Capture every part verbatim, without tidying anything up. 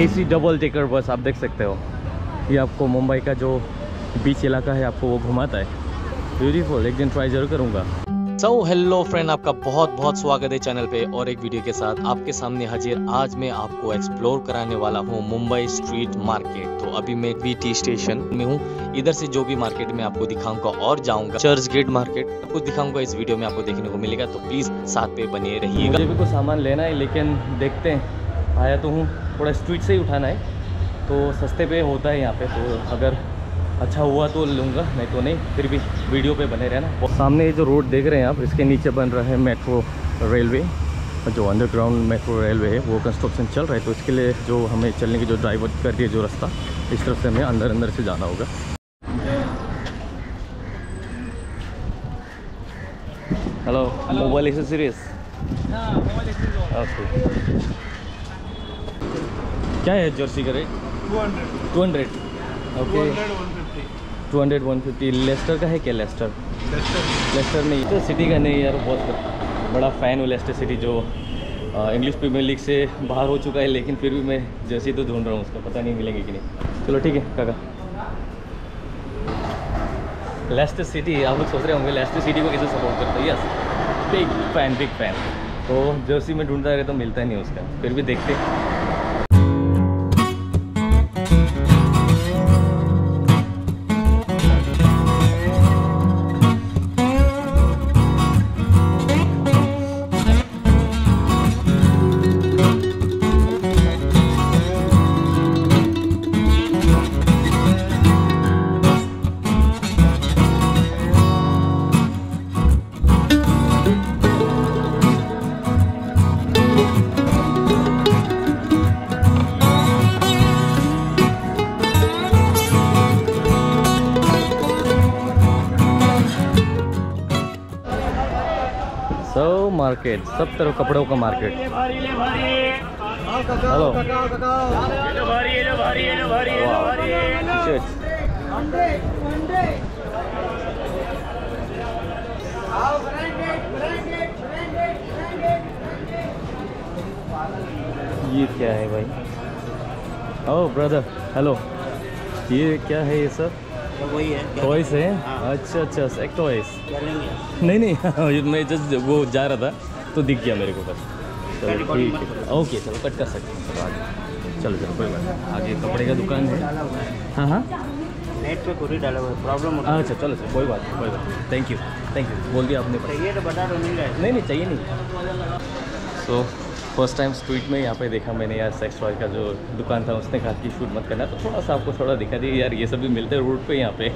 AC double decker bus आप देख सकते हो। ये आपको मुंबई का जो बीच इलाका है आपको वो घुमाता है। ब्यूटीफुल, एक दिन ट्राई जरूर करूँगा। सो हेलो फ्रेंड, आपका बहुत बहुत स्वागत है चैनल पे और एक वीडियो के साथ आपके सामने हाजिर। आज मैं आपको एक्सप्लोर कराने वाला हूँ मुंबई स्ट्रीट मार्केट। तो अभी मैं वीटी स्टेशन में हूँ। इधर से जो भी मार्केट में आपको दिखाऊंगा और जाऊंगा चर्च गेट मार्केट आपको दिखाऊंगा, इस वीडियो में आपको देखने को मिलेगा। तो प्लीज़ साथ पे बने रहिएगा। मुझे भी कुछ सामान लेना है, लेकिन देखते हैं, आया तो हूँ, थोड़ा स्ट्रीट से ही उठाना है तो सस्ते पे होता है यहाँ पे। तो अगर अच्छा हुआ तो लूँगा, नहीं तो नहीं, फिर भी वीडियो पे बने रहना। सामने ये जो रोड देख रहे हैं आप, इसके नीचे बन रहा है मेट्रो रेलवे, जो अंडरग्राउंड मेट्रो रेलवे है वो कंस्ट्रक्शन चल रहा है। तो इसके लिए जो हमें चलने की जो डाइवर्ट कर रही है जो रास्ता, इस तरफ से हमें अंदर अंदर से जाना होगा। Hello, mobile accessories. क्या है जर्सी का rate? Two hundred two hundred okay, two hundred one fifty. Leicester का है क्या? लेस्टर लेस्टर लेस्टर नहीं, तो सिटी का नहीं यार। बहुत बड़ा फ़ैन हूँ लेस्टर सिटी, जो इंग्लिश प्रीमियर लीग से बाहर हो चुका है, लेकिन फिर भी मैं जर्सी तो ढूंढ रहा हूँ उसका, पता नहीं मिलेंगे कि नहीं। चलो ठीक है काका। लेस्टर सिटी, आप लोग सोच रहे होंगे लेस्टर सिटी को कैसे सपोर्ट करता है। Yes, big fan big fan. तो जर्सी में ढूंढता रहे तो मिलता ही नहीं उसका, फिर भी देखते। सो मार्केट, सब तरफ कपड़ों का मार्केट। हेलो, ये क्या है भाई? ओह ब्रदर, हेलो, ये क्या है ये सब? वही है, टॉयस है। हाँ। अच्छा अच्छा, एक टॉयस। लेंगे? नहीं नहीं मैं जस्ट वो जा रहा था तो दिख गया मेरे को बस। चलो ठीक है, ओके चलो कट कर सकते हैं। चलो आगे, चलो चलो कोई बात नहीं। आगे कपड़े का दुकान है। हाँ हाँ, नेट पे कुछ डाला हुआ है, प्रॉब्लम होता है। अच्छा चलो चलो कोई बात नहीं, कोई बात नहीं। थैंक यू थैंक यू, बोल दिया आपने। चाहिए तो बता दो, नहीं रहे। नहीं नहीं चाहिए नहीं। सो फर्स्ट टाइम स्ट्रीट में यहाँ पे देखा मैंने यार, सेक्स टॉय का जो दुकान था उसने कहा कि शूट मत करना, तो थोड़ा सा आपको थोड़ा दिखा दिया यार, ये सब भी मिलते हैं रोड पे यहाँ पे।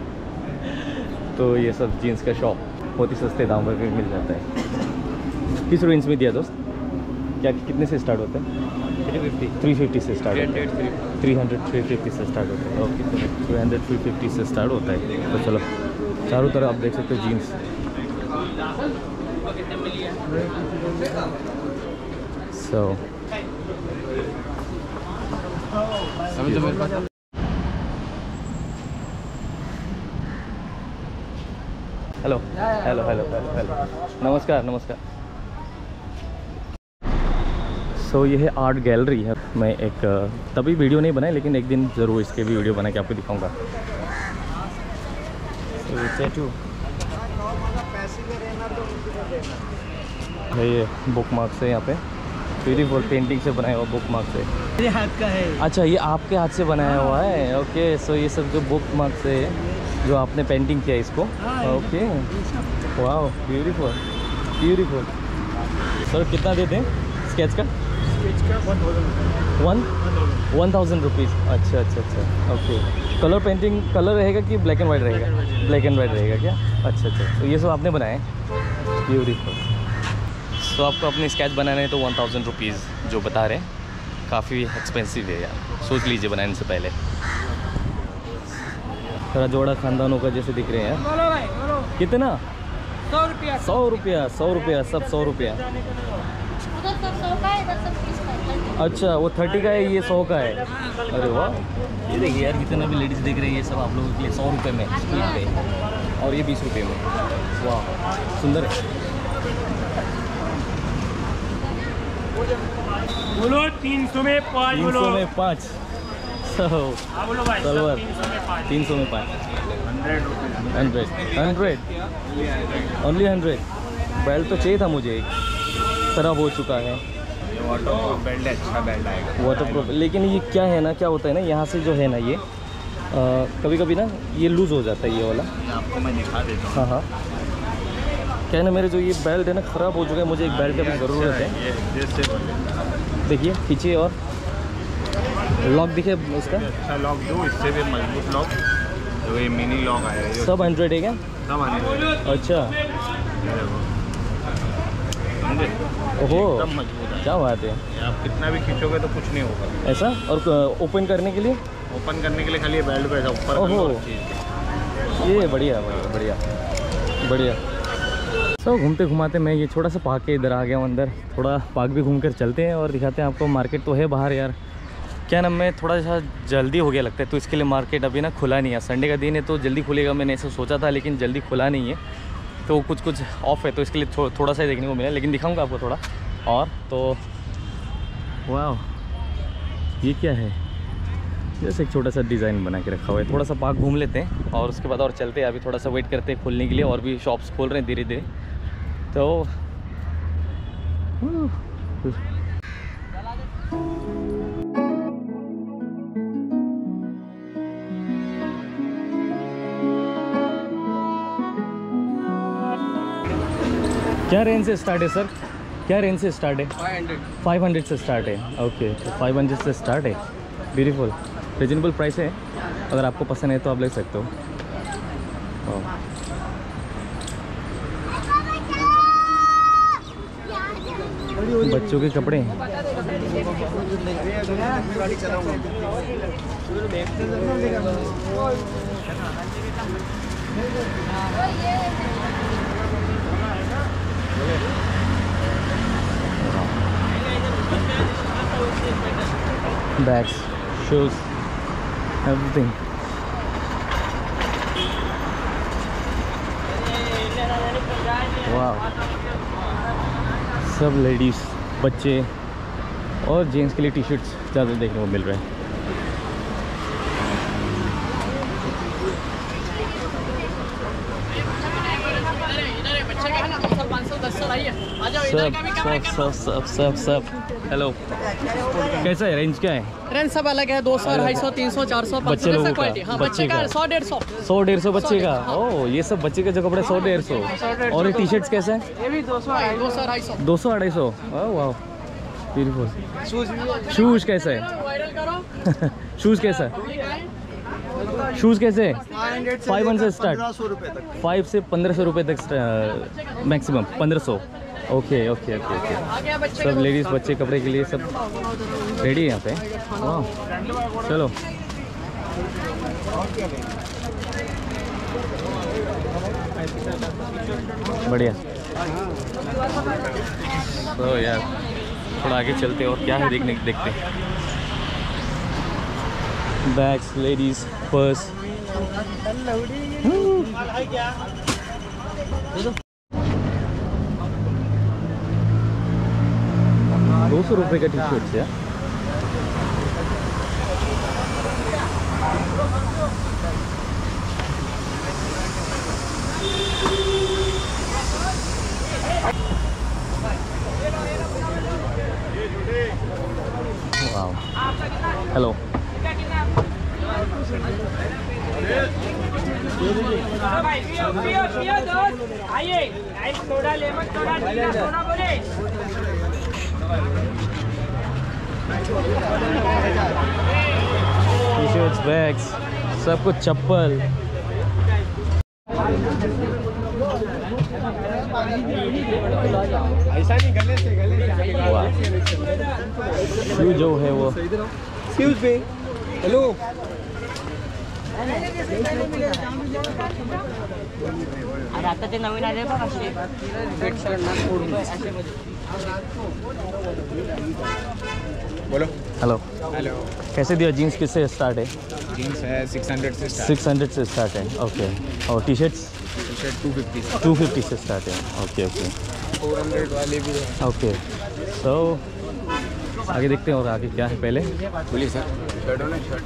तो ये सब जीन्स का शॉप बहुत ही सस्ते दाम पर मिल जाता है। किस रेंज में दिया दोस्त? क्या कितने से स्टार्ट होता है? थ्री फिफ्टी थ्री फिफ्टी से स्टार्ट होता है। थ्री हंड्रेड थ्री फिफ्टी से स्टार्ट होता है। ओके, चलो थ्री हंड्रेड थ्री फिफ्टी से स्टार्ट होता है। तो चलो चारों तरफ आप देख सकते हो जीन्स। सो अभी तो मेरे पास hello hello hello hello hello नमस्कार नमस्कार। सो so, ये है आर्ट गैलरी है। मैं एक तभी वीडियो नहीं बनाई, लेकिन एक दिन ज़रूर इसके भी वीडियो बना के आपको दिखाऊंगा। टैटू है, ये बुक मार्क्स है यहाँ पे, ब्यूटीफुल पेंटिंग से बनाया हुआ बुक मार्क्स है। ये हाथ का है। अच्छा, ये आपके हाथ से बनाया हुआ है। ओके, सो ये सब जो बुक मार्क्स है जो आपने पेंटिंग किया इसको। ओके, वाह, ब्यूटीफुल ब्यूटीफुल। सर कितना देते हैं स्केच का? स्केच का वन वन थाउजेंड रुपीज़। अच्छा अच्छा अच्छा, ओके। कलर पेंटिंग कलर रहेगा कि ब्लैक एंड वाइट रहेगा? ब्लैक एंड वाइट रहेगा क्या? अच्छा अच्छा, तो ये सब आपने बनाए, ब्यूटीफुल। तो आपको अपने स्केच बनाना है तो वन थाउजेंड रुपीज़ जो बता रहे हैं, काफ़ी एक्सपेंसिव है यार, सोच लीजिए बनाने से पहले। थोड़ा जोड़ा खानदानों का जैसे दिख रहे हैं यार। कितना? सौ रुपया सौ रुपया सौ रुपया सब सौ रुपया। अच्छा, वो थर्टी का है, ये सौ का है। अरे वाह, ये देखिए यार, जितना भी लेडीज़ देख रहे हैं ये सब आप लोगों के लिए सौ रुपये में स्ट्रीट पे, और ये बीस रुपये में। वाह, सुंदर है। बोलो तीन सौ में पाँच तीन बोलो। सौ में पाँच सो हाँ बोलो भाई साहब, सलवार तीन सौ में पाँच। तीन सौ में पाँच hundred rupees. Hundred hundred only hundred. Belt तो चाहिए था मुझे, एक खराब हो चुका है। ये वाटर बेल्ट है, अच्छा बेल्ट आएगा। वाटर प्रूफ, लेकिन ये क्या है ना, क्या होता है ना, यहाँ से जो है ना ये कभी कभी ना ये लूज़ हो जाता है ये वाला। आपको मैं दिखा देता हूँ। हाँ हाँ, क्या है ना, मेरे जो ये बेल्ट है ना ख़राब हो चुका है, मुझे एक बेल्ट की ज़रूरत है। ये जैसे देखिए खींचिए और लॉक दिखे उसका। अच्छा लॉक दो, इससे भी मजबूत लॉक, जो ये मिनी लॉक आया है। सब हंड्रेड है क्या? सब हंड्रेड। अच्छा, समझे? ओहो एकदम मजबूत है। क्या बात है। ये आप कितना भी खींचोगे तो कुछ नहीं होगा। ऐसा, और ओपन करने के लिए? ओपन करने के लिए खाली ये बेल्ट पे ऐसा ऊपर कर लो ओहो। और खींच। ये बढ़िया बढ़िया बढ़िया। सब घूमते घुमाते मैं ये छोटा सा पार्क के इधर आ गया हूँ अंदर। थोड़ा पार्क भी घूम कर चलते हैं और दिखाते हैं आपको। मार्केट तो है बाहर यार, क्या नाम है, थोड़ा सा जल्दी हो गया लगता है, तो इसके लिए मार्केट अभी ना खुला नहीं है। संडे का दिन है तो जल्दी खुलेगा, मैंने ऐसा सोचा था, लेकिन जल्दी खुला नहीं है, तो कुछ कुछ ऑफ है, तो इसके लिए थो, थोड़ा सा देखने को मिला। लेकिन दिखाऊंगा आपको थोड़ा और। तो वाह, ये क्या है, जैसे एक छोटा सा डिज़ाइन बना के रखा हुआ है। थोड़ा सा पार्क घूम लेते हैं और उसके बाद और चलते हैं। अभी थोड़ा सा वेट करते हैं खुलने के लिए, और भी शॉप्स खोल रहे हैं धीरे धीरे। तो क्या रेंज से स्टार्ट है सर? क्या रेंज से स्टार्ट है? Five hundred. फाइव हंड्रेड से स्टार्ट है। ओके, तो फाइव हंड्रेड से स्टार्ट है। ब्यूटीफुल, रिजनेबल प्राइस है। अगर आपको पसंद है तो आप ले सकते हो। बच्चों के कपड़े हैं। Bags, shoes, everything. वाह, सब लेडीज़, बच्चे और जेंट्स के लिए टी शर्ट्स ज़्यादा देखने को मिल रहे हैं। सब सब सब सब सब हेलो, कैसा है, रेंज क्या है? रेंज सब अलग है, दो सौ ढाई सौ तीन सौ चार सौ पाँच बच्चे सौ लोगों क्वालिटी। का, हाँ, बच्चे बच्चे का का सौ डेढ़ सौ सौ डेढ़ सौ बच्चे का। हाँ। ओह, ये सब बच्चे के जो कपड़े सौ डेढ़ सौ। और ये टी शर्ट्स कैसे हैं? ये भी दो सौ दो सौ ढाई सौ। दो सौ अढ़ाई सौ। वाह, ब्यूटीफुल। शूज कैसा है? वायरल करो। शूज कैसा है? शूज कैसे? फाइव हंड्रेड से स्टार्ट, फाइव से पंद्रह सौ रुपये तक मैक्सिमम, पंद्रह सौ। Okay okay okay okay. सब लेडीज़ बच्चे कपड़े के लिए सब रेडी है यहाँ पे। वाह, चलो बढ़िया। तो यार थोड़ा आगे चलते और क्या है देखने देखते हैं। Bags, ladies purse. दो सौ रुपये का टी शर्ट है। वाह, हेलो। टी शर्ट्स, बैग्स, सब कुछ, चप्पल। ऐसा नहीं, गले से गले से। वाह, शू जो है वो। Excuse me, hello. आता ते नवीन आले बघ असे बोलो। Hello hello. कैसे दिया? जीन्स किससे स्टार्ट है? जीन्स है सिक्स हंड्रेड से स्टार्ट। सिक्स हंड्रेड से स्टार्ट है। ओके। और T shirts T shirt two fifty से। टू फिफ्टी से स्टार्ट है। ओके ओके फोर हंड्रेड वाले भी है। ओके। सो आगे देखते हैं और आगे क्या है पहले। बोलिए सर। शर्ट होना शर्ट।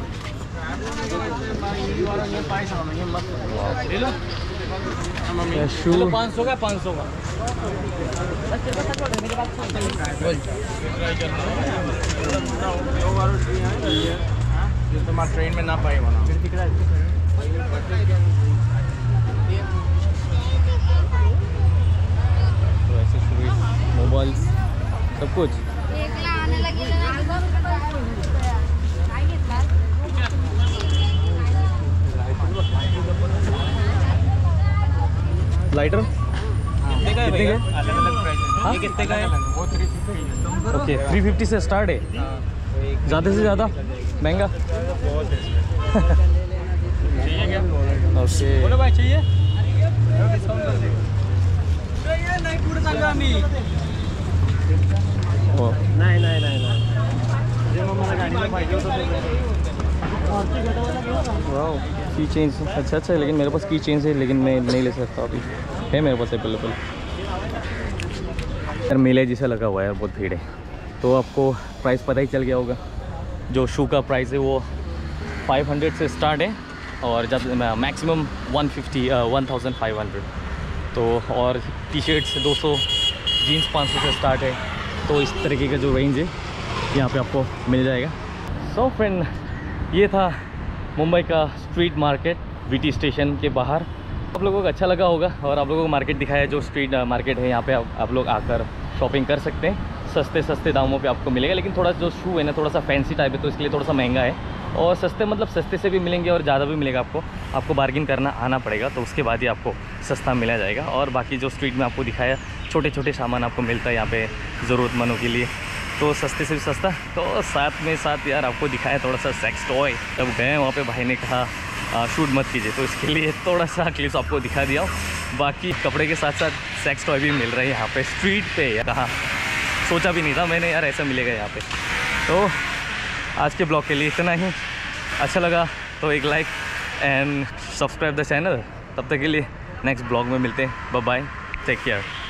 शू पाँच सौ का पाँच सौ का तुम्हारा ट्रेन में ना पाए वहाँ मोबाइल्स सब कुछ। लाइटर कितने का? अलग अलग प्राइस है। ये कितने का है? वो three fifty. Okay three fifty से स्टार्ट है। ज़्यादा से ज़्यादा महंगा। चाहिए क्या? ओके बोलो भाई चाहिए? ओ नहीं नहीं नहीं वाओ की चेंज अच्छा अच्छा है, लेकिन मेरे पास की चेंज है लेकिन मैं नहीं ले सकता अभी। है मेरे पास अवेलेबल। यार मेले जैसा लगा हुआ है यार, बहुत भीड़ है। तो आपको प्राइस पता ही चल गया होगा। जो शू का प्राइस है वो फाइव हंड्रेड से स्टार्ट है और जब maximum one fifty one thousand five hundred. तो और टी शर्ट्स दो सौ, जीन्स पाँच सौ से स्टार्ट है। तो इस तरीके का जो रेंज है यहाँ पे आपको मिल जाएगा। सो फ्रेंड ये था मुंबई का स्ट्रीट मार्केट वीटी स्टेशन के बाहर। आप लोगों को अच्छा लगा होगा और आप लोगों को मार्केट दिखाया जो स्ट्रीट मार्केट है। यहाँ पे आप, आप लोग आकर शॉपिंग कर सकते हैं। सस्ते सस्ते दामों पे आपको मिलेगा, लेकिन थोड़ा जो शू है ना थोड़ा सा फैंसी टाइप है तो इसके लिए थोड़ा सा महंगा है। और सस्ते मतलब सस्ते से भी मिलेंगे और ज़्यादा भी मिलेगा। आपको आपको बार्गिन करना आना पड़ेगा तो उसके बाद ही आपको सस्ता मिला जाएगा। और बाकी जो स्ट्रीट में आपको दिखाया छोटे छोटे सामान आपको मिलता है यहाँ पे ज़रूरतमंदों के लिए, तो सस्ते से भी सस्ता। तो साथ में साथ यार आपको दिखाया थोड़ा सा सेक्स टॉय। जब गए वहाँ पे भाई ने कहा शूट मत कीजिए तो इसके लिए थोड़ा सा क्लिप्स आपको दिखा दिया। बाकी कपड़े के साथ साथ सेक्स टॉय भी मिल रहा है यहाँ पे स्ट्रीट पे। कहाँ सोचा भी नहीं था मैंने यार ऐसा मिलेगा यहाँ पे। तो आज के ब्लॉग के लिए इतना ही। अच्छा लगा तो एक like and subscribe the channel. तब तक के लिए नेक्स्ट ब्लॉग में मिलते हैं। Bye bye, take care.